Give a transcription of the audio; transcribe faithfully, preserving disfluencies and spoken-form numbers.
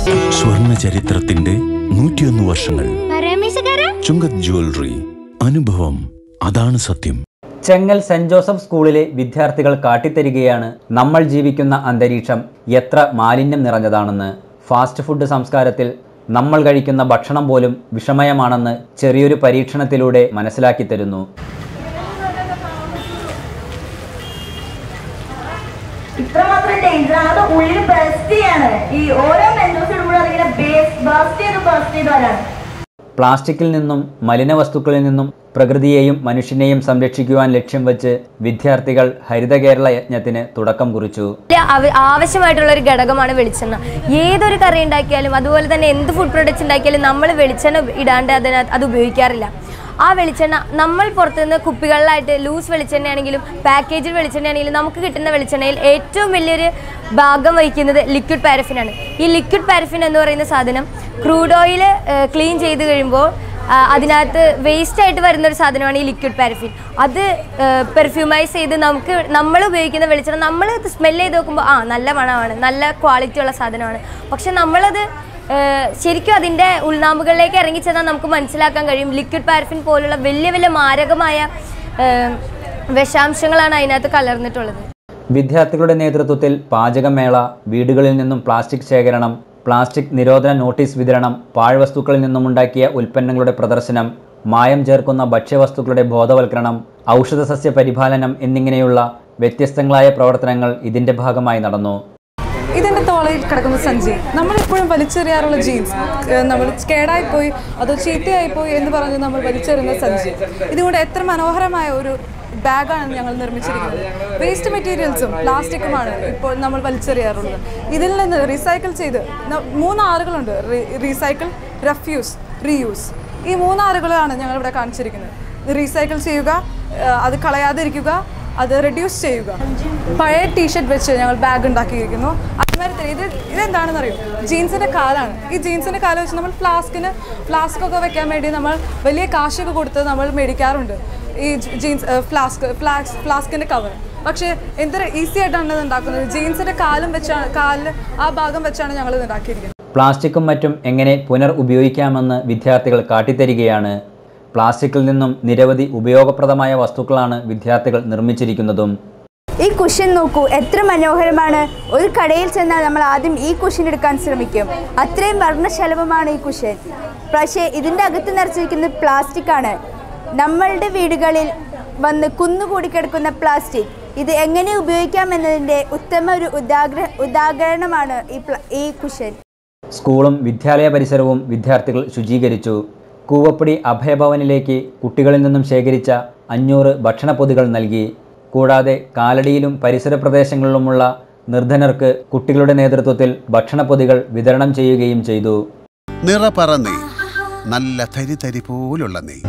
സ്വർണ്ണ ചരിത്രത്തിന്റെ നൂറ്റിയൊന്ന് വർഷങ്ങൾ. ചുങ്കത് ജ്വല്ലറി. അനുഭവം അതാണ് സത്യം. ചെങ്ങൽ സെന്റ് ജോസഫ് സ്കൂളിലെ വിദ്യാർത്ഥികൾ കാട്ടിത്തരികയാണ് നമ്മൾ ജീവിക്കുന്ന അന്തരീക്ഷം എത്ര മാലിന്യം നിറഞ്ഞതാണെന്ന്. ഫാസ്റ്റ് ഫുഡ് സംസ്കാരത്തിൽ നമ്മൾ കഴിക്കുന്ന ഭക്ഷണം പോലും വിഷമയമാണെന്ന് ചെറിയൊരു പരീക്ഷണത്തിലൂടെ മനസ്സിലാക്കി തരുന്നു. ഇത്രമാത്രം ഡേഞ്ചറാണ്. അത് ഉള്ളിൽ ബസ്റ്റ് ചെയ്യാണ്. ഈ ഓരോ മെൻഡോസ് ഇടുമ്പോഴും അതിങ്ങനെ ബസ്റ്റ് ചെയ്ത് ബസ്റ്റ് ചെയ്ത് വരാണ്. പ്ലാസ്റ്റിക്കിൽ നിന്നും മലിന വസ്തുക്കളിൽ നിന്നും പ്രകൃതിയെയും മനുഷ്യനെയും സംരക്ഷിക്കുവാൻ ലക്ഷ്യം വെച്ച് വിദ്യാർത്ഥികൾ ഹരിത കേരള യജ്ഞത്തിന് തുടക്കം കുറിച്ചു. ആവശ്യമായിട്ടുള്ള ഒരു ഘടകമാണ് വെളിച്ചെണ്ണ. ഏതൊരു കറി ഉണ്ടാക്കിയാലും അതുപോലെ തന്നെ എന്ത് ഫുഡ് പ്രൊഡക്ട്സ് ഉണ്ടാക്കിയാലും നമ്മൾ വെളിച്ചെണ്ണ ഇടാണ്ട് അതിനകത്ത് അത് ഉപയോഗിക്കാറില്ല. ആ വെളിച്ചെണ്ണ നമ്മൾ പുറത്തുനിന്ന് കുപ്പികളിലായിട്ട് ലൂസ് വെളിച്ചെണ്ണയാണെങ്കിലും പാക്കേജിൽ വെളിച്ചെണ്ണയാണെങ്കിലും നമുക്ക് കിട്ടുന്ന വെളിച്ചെണ്ണയിൽ ഏറ്റവും വലിയൊരു ഭാഗം വഹിക്കുന്നത് ലിക്വിഡ് പാരഫിനാണ്. ഈ ലിക്വിഡ് പാരഫിൻ എന്ന് പറയുന്ന സാധനം ക്രൂഡ് ഓയിൽ ക്ലീൻ ചെയ്ത് കഴിയുമ്പോൾ അതിനകത്ത് വേസ്റ്റ് ആയിട്ട് വരുന്നൊരു സാധനമാണ് ഈ ലിക്വിഡ് പാരഫിൻ. അത് പെർഫ്യൂമൈസ് ചെയ്ത് നമുക്ക് നമ്മൾ ഉപയോഗിക്കുന്ന വെളിച്ചെണ്ണ നമ്മൾ സ്മെല്ല് ചെയ്ത് നോക്കുമ്പോൾ ആ നല്ല മണമാണ്, നല്ല ക്വാളിറ്റി ഉള്ള സാധനമാണ്. പക്ഷെ നമ്മളത് ശരിക്കും അതിൻ്റെ ഉൾനാമ്പുകളിലേക്ക് ഇറങ്ങിച്ചെന്നാൽ നമുക്ക് മനസ്സിലാക്കാൻ കഴിയും ലിക്വിഡ് പാരഫിൻ പോലുള്ള വലിയ വലിയ മാരകമായ വിഷാംശങ്ങളാണ് അതിനകത്ത് കലർന്നിട്ടുള്ളത്. വിദ്യാർത്ഥികളുടെ നേതൃത്വത്തിൽ പാചകമേള, വീടുകളിൽ നിന്നും പ്ലാസ്റ്റിക് ശേഖരണം, പ്ലാസ്റ്റിക് നിരോധന നോട്ടീസ് വിതരണം, പാഴ്വസ്തുക്കളിൽ നിന്നുമുണ്ടാക്കിയ ഉൽപ്പന്നങ്ങളുടെ പ്രദർശനം, മായം ചേർക്കുന്ന ഭക്ഷ്യവസ്തുക്കളുടെ ബോധവൽക്കരണം, ഔഷധസസ്യ പരിപാലനം എന്നിങ്ങനെയുള്ള വ്യത്യസ്തങ്ങളായ പ്രവർത്തനങ്ങൾ ഇതിൻ്റെ ഭാഗമായി നടന്നു. ഇതിൻ്റെ തോളയിൽ കിടക്കുന്ന സഞ്ചി, നമ്മളെപ്പോഴും വലിച്ചെറിയാറുള്ള ജീൻസ്, നമ്മൾ കേടായിപ്പോയി അതോ ചീത്തയായിപ്പോയി എന്ന് പറഞ്ഞ് നമ്മൾ വലിച്ചെറിയുന്ന സഞ്ചി, ഇതുകൊണ്ട് എത്ര മനോഹരമായ ഒരു ബാഗാണ് ഞങ്ങൾ നിർമ്മിച്ചിരിക്കുന്നത്. വേസ്റ്റ് മെറ്റീരിയൽസും പ്ലാസ്റ്റിക്കുമാണ് ഇപ്പോൾ നമ്മൾ വലിച്ചെറിയാറുള്ളത്. ഇതിൽ നിന്ന് റീസൈക്കിൾ ചെയ്ത് മൂന്ന് ആറുകളുണ്ട്: റീസൈക്കിൾ, റെഫ്യൂസ്, റീയൂസ്. ഈ മൂന്ന് ആറുകളാണ് ഞങ്ങളിവിടെ കാണിച്ചിരിക്കുന്നത്. റീസൈക്കിൾ ചെയ്യുക, അത് കളയാതിരിക്കുക, അത് റെഡ്യൂസ് ചെയ്യുക. പഴയ ടീഷർട്ട് വെച്ച് ഞങ്ങൾ ബാഗ് ഉണ്ടാക്കിയിരിക്കുന്നു. അതുമാതിരി ഇത് ഇതെന്താണെന്ന് അറിയും, ജീൻസിൻ്റെ കാലാണ്. ഈ ജീൻസിൻ്റെ കാല് വെച്ച് നമ്മൾ ഫ്ലാസ്കിന് ഫ്ലാസ്കൊക്കെ വെക്കാൻ വേണ്ടി നമ്മൾ വലിയ കാശൊക്കെ കൊടുത്ത് നമ്മൾ മേടിക്കാറുണ്ട് ഈ ജീൻസ് ഫ്ലാസ്ക് ഫ്ലാസ് ഫ്ലാസ്കിൻ്റെ കവർ. പക്ഷേ എന്തൊരു ഈസി ആയിട്ടാണ് ഇത് ഉണ്ടാക്കുന്നത്. ജീൻസിൻ്റെ കാലും വെച്ചാണ് കാലിൽ ആ ഭാഗം വെച്ചാണ് ഞങ്ങൾ ഇത് ഉണ്ടാക്കിയിരിക്കുന്നത്. പ്ലാസ്റ്റിക്കും മറ്റും എങ്ങനെ പുനർ ഉപയോഗിക്കാമെന്ന് വിദ്യാർത്ഥികൾ കാട്ടിത്തരികയാണ്. പ്ലാസ്റ്റിക്കിൽ നിന്നും നിരവധി ഉപയോഗപ്രദമായ വസ്തുക്കളാണ് വിദ്യാർത്ഥികൾ നിർമ്മിച്ചിരിക്കുന്നതും. ഈ കുഷൻ നോക്കൂ, എത്ര മനോഹരമാണ്. ഒരു കടയിൽ ചെന്നാൽ നമ്മൾ ആദ്യം ഈ കുഷൻ എടുക്കാൻ ശ്രമിക്കും. അത്രയും വർണ്ണശലഭമാണ് ഈ കുഷൻ. പക്ഷേ ഇതിൻ്റെ അകത്ത് നിറച്ചിരിക്കുന്നത് പ്ലാസ്റ്റിക് ആണ്. നമ്മളുടെ വീടുകളിൽ വന്ന് കുന്നുകൂടി കിടക്കുന്ന പ്ലാസ്റ്റിക്, ഇത് എങ്ങനെ ഉപയോഗിക്കാമെന്നതിൻ്റെ ഉത്തമ ഒരു ഉദാഗ്ര ഉദാഹരണമാണ് ഈ ഈ കുഷൻ. സ്കൂളും വിദ്യാലയ പരിസരവും വിദ്യാർത്ഥികൾ ശുചീകരിച്ചു. കൂവപ്പടി അഭയഭവനിലേക്ക് കുട്ടികളിൽ നിന്നും ശേഖരിച്ച അഞ്ഞൂറ് ഭക്ഷണപ്പൊതികൾ നൽകി. കൂടാതെ കാലടിയിലും പരിസര പ്രദേശങ്ങളിലുമുള്ള നിർധനർക്ക് കുട്ടികളുടെ നേതൃത്വത്തിൽ ഭക്ഷണപ്പൊതികൾ വിതരണം ചെയ്യുകയും ചെയ്തു. നിറപറ നെയ്യ്, നല്ല തരി തരി പോലുള്ള നെയ്യ്.